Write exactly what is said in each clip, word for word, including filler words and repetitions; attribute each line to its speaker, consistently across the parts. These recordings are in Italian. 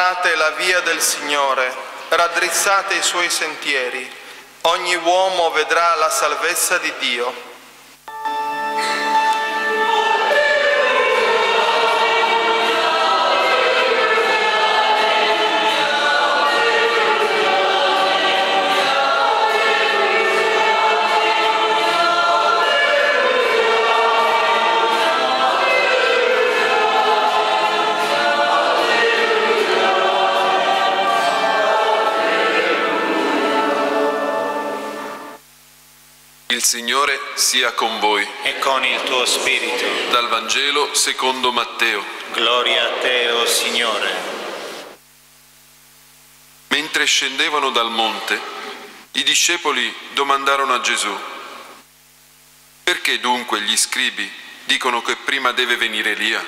Speaker 1: Preparate la via del Signore, raddrizzate i suoi sentieri. Ogni uomo vedrà la salvezza di Dio.
Speaker 2: Il Signore sia con voi.
Speaker 3: E con il tuo spirito.
Speaker 2: Dal Vangelo secondo Matteo.
Speaker 3: Gloria a te, o Signore.
Speaker 2: Mentre scendevano dal monte, i discepoli domandarono a Gesù: perché dunque gli scribi dicono che prima deve venire Elia?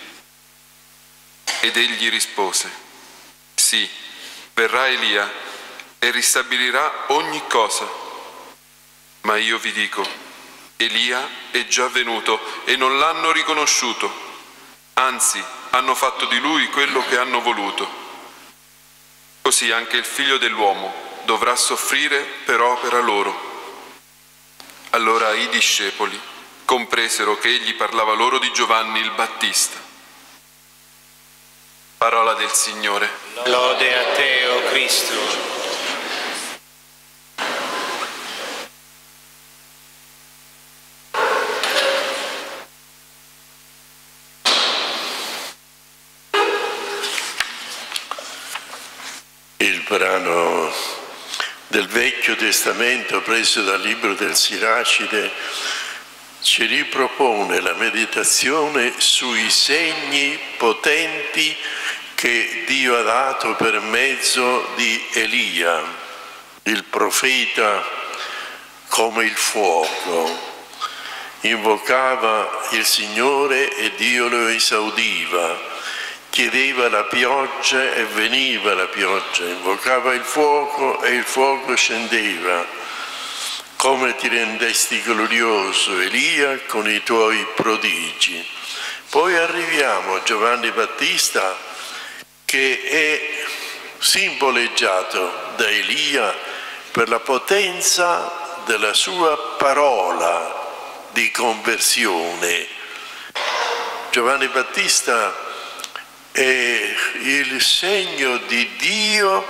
Speaker 2: Ed egli rispose: sì, verrà Elia e ristabilirà ogni cosa. Ma io vi dico, Elia è già venuto e non l'hanno riconosciuto, anzi hanno fatto di lui quello che hanno voluto. Così anche il Figlio dell'uomo dovrà soffrire per opera loro. Allora i discepoli compresero che egli parlava loro di Giovanni il Battista. Parola del Signore.
Speaker 3: Lode a te, o Cristo.
Speaker 4: Il brano del Vecchio Testamento preso dal libro del Siracide ci ripropone la meditazione sui segni potenti che Dio ha dato per mezzo di Elia, il profeta come il fuoco. Invocava il Signore e Dio lo esaudiva. Chiedeva la pioggia e veniva la pioggia, invocava il fuoco e il fuoco scendeva. Come ti rendesti glorioso, Elia, con i tuoi prodigi. Poi arriviamo a Giovanni Battista, che è simboleggiato da Elia per la potenza della sua parola di conversione. Giovanni Battista è il segno di Dio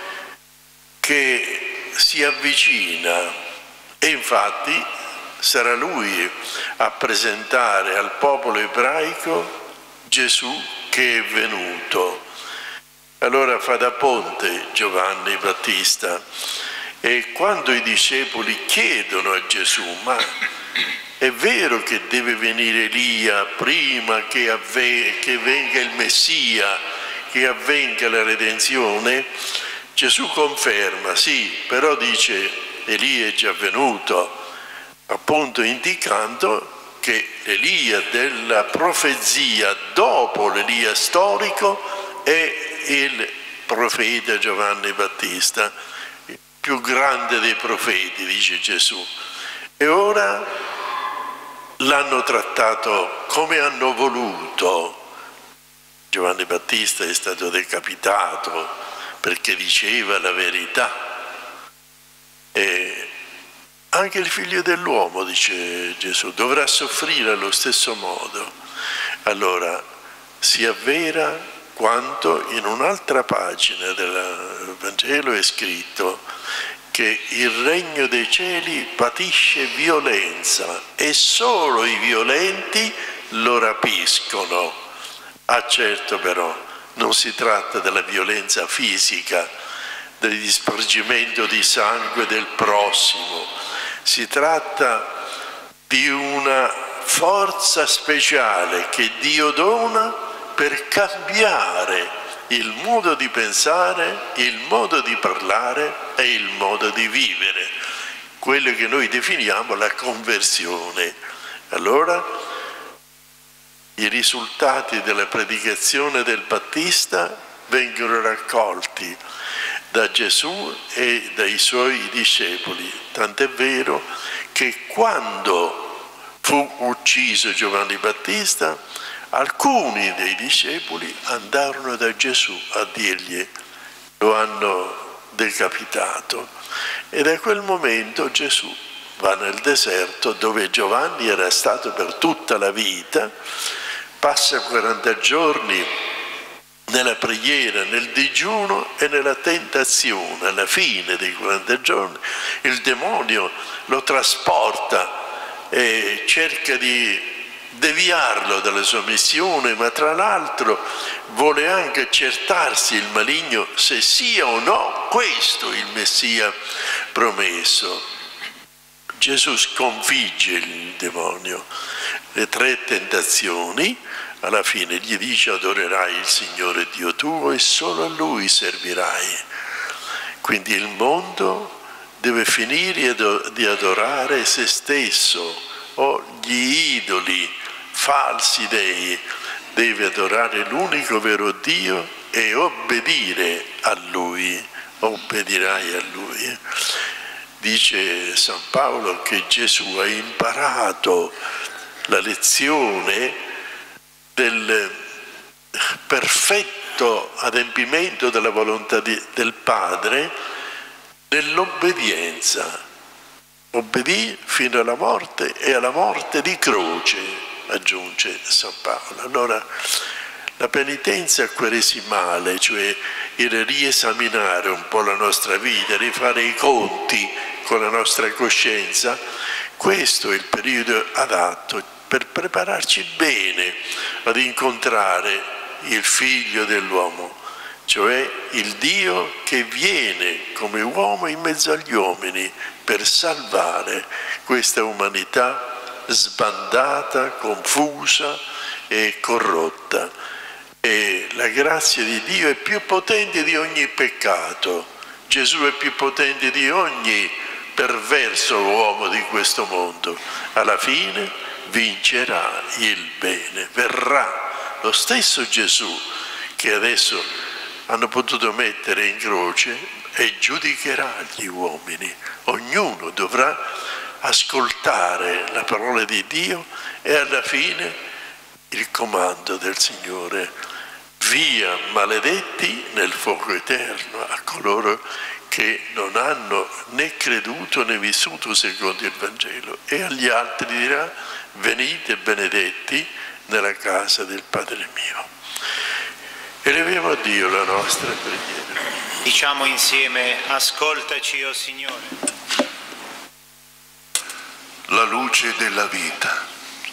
Speaker 4: che si avvicina e infatti sarà lui a presentare al popolo ebraico Gesù che è venuto. Allora fa da ponte Giovanni Battista e quando i discepoli chiedono a Gesù: ma è vero che deve venire Elia prima che, avve- che venga il Messia, che avvenga la redenzione? Gesù conferma, sì, però dice Elia è già venuto, appunto indicando che Elia della profezia dopo l'Elia storico è il profeta Giovanni Battista, il più grande dei profeti, dice Gesù. E ora l'hanno trattato come hanno voluto. Giovanni Battista è stato decapitato perché diceva la verità. E anche il Figlio dell'uomo, dice Gesù, dovrà soffrire allo stesso modo. Allora si avvera quanto in un'altra pagina del Vangelo è scritto che il regno dei cieli patisce violenza e solo i violenti lo rapiscono. Ah, certo, però non si tratta della violenza fisica, del dispergimento di sangue del prossimo, si tratta di una forza speciale che Dio dona per cambiare il modo di pensare, il modo di parlare e il modo di vivere, quello che noi definiamo la conversione. Allora i risultati della predicazione del Battista vengono raccolti da Gesù e dai suoi discepoli, tant'è vero che quando fu ucciso Giovanni Battista alcuni dei discepoli andarono da Gesù a dirgli, lo hanno decapitato, e da quel momento Gesù va nel deserto dove Giovanni era stato per tutta la vita, passa quaranta giorni nella preghiera, nel digiuno e nella tentazione. Alla fine dei quaranta giorni il demonio lo trasporta e cerca di deviarlo dalla sua missione, ma tra l'altro vuole anche accertarsi il maligno se sia o no questo il Messia promesso. Gesù sconfigge il demonio, le tre tentazioni, alla fine gli dice: adorerai il Signore Dio tuo e solo a Lui servirai. Quindi il mondo deve finire di adorare se stesso o gli idoli, falsi dei, deve adorare l'unico vero Dio e obbedire a Lui, obbedirai a Lui. Dice San Paolo che Gesù ha imparato la lezione del perfetto adempimento della volontà di, del Padre nell'obbedienza. Obbedì fino alla morte e alla morte di croce, aggiunge San Paolo. Allora la penitenza quaresimale, cioè il riesaminare un po' la nostra vita, rifare i conti con la nostra coscienza, questo è il periodo adatto per prepararci bene ad incontrare il Figlio dell'uomo, cioè il Dio che viene come uomo in mezzo agli uomini per salvare questa umanità sbandata, confusa e corrotta. E la grazia di Dio è più potente di ogni peccato. Gesù è più potente di ogni perverso uomo di questo mondo. Alla fine vincerà il bene. Verrà lo stesso Gesù che adesso hanno potuto mettere in croce e giudicherà gli uomini. Ognuno dovrà ascoltare la parola di Dio e alla fine il comando del Signore: via maledetti nel fuoco eterno a coloro che non hanno né creduto né vissuto secondo il Vangelo, e agli altri dirà: venite benedetti nella casa del Padre mio. Eleviamo a Dio la nostra preghiera.
Speaker 3: Diciamo insieme: ascoltaci, o Signore.
Speaker 5: La luce della vita.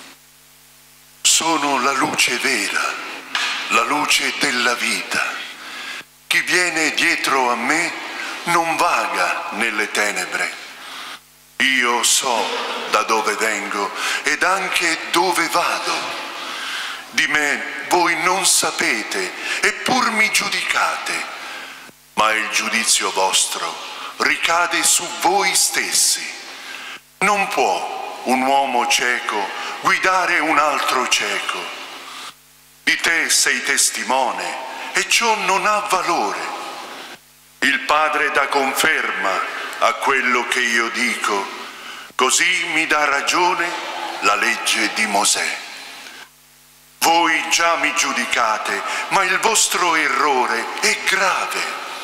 Speaker 5: Sono la luce vera, la luce della vita. Chi viene dietro a me non vaga nelle tenebre. Io so da dove vengo ed anche dove vado. Di me voi non sapete, eppur mi giudicate, ma il giudizio vostro ricade su voi stessi. Non può un uomo cieco guidare un altro cieco. Di te sei testimone e ciò non ha valore. Il Padre dà conferma a quello che io dico, così mi dà ragione la legge di Mosè. Voi già mi giudicate, ma il vostro errore è grave.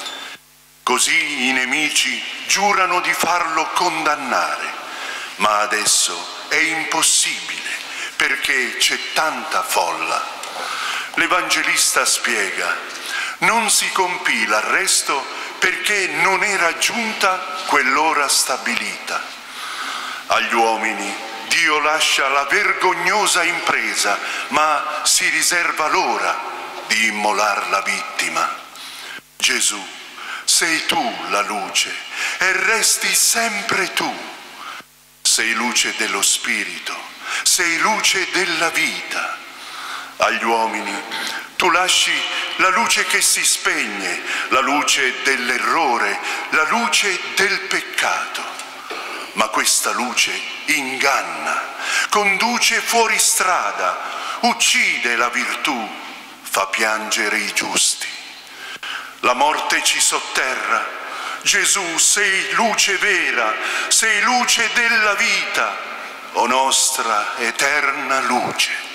Speaker 5: Così i nemici giurano di farlo condannare, ma adesso è impossibile perché c'è tanta folla. L'Evangelista spiega: non si compì l'arresto perché non era giunta quell'ora stabilita. Agli uomini Dio lascia la vergognosa impresa, ma si riserva l'ora di immolar la vittima. Gesù, sei tu la luce e resti sempre tu. Sei luce dello Spirito, sei luce della vita. Agli uomini tu lasci la luce che si spegne, la luce dell'errore, la luce del peccato. Ma questa luce inganna, conduce fuori strada, uccide la virtù, fa piangere i giusti. La morte ci sotterra. Gesù, sei luce vera, sei luce della vita, o nostra eterna luce.